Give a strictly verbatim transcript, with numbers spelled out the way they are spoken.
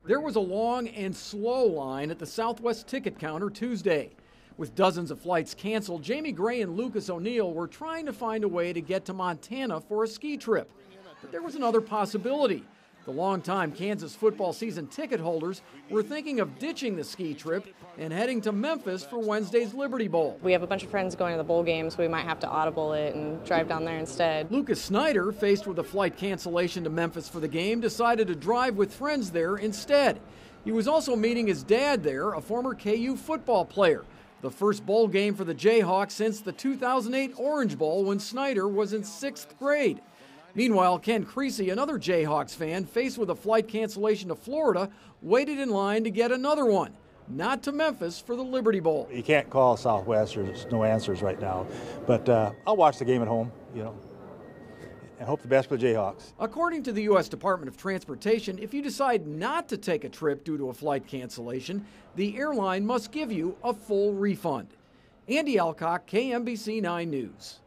There was a long and slow line at the Southwest ticket counter Tuesday. With dozens of flights canceled, Jamie Gray and Lucas O'Neill were trying to find a way to get to Montana for a ski trip. But there was another possibility. The longtime Kansas football season ticket holders were thinking of ditching the ski trip and heading to Memphis for Wednesday's Liberty Bowl. We have a bunch of friends going to the bowl game, so we might have to audible it and drive down there instead. Lucas Snyder, faced with a flight cancellation to Memphis for the game, decided to drive with friends there instead. He was also meeting his dad there, a former K U football player. The first bowl game for the Jayhawks since the two thousand eight Orange Bowl when Snyder was in sixth grade. Meanwhile, Ken Creasy, another Jayhawks fan, faced with a flight cancellation to Florida, waited in line to get another one, not to Memphis for the Liberty Bowl. You can't call Southwest, there's no answers right now. But uh, I'll watch the game at home, you know, and hope the best for the Jayhawks. According to the U S Department of Transportation, if you decide not to take a trip due to a flight cancellation, the airline must give you a full refund. Andy Alcock, K M B C nine News.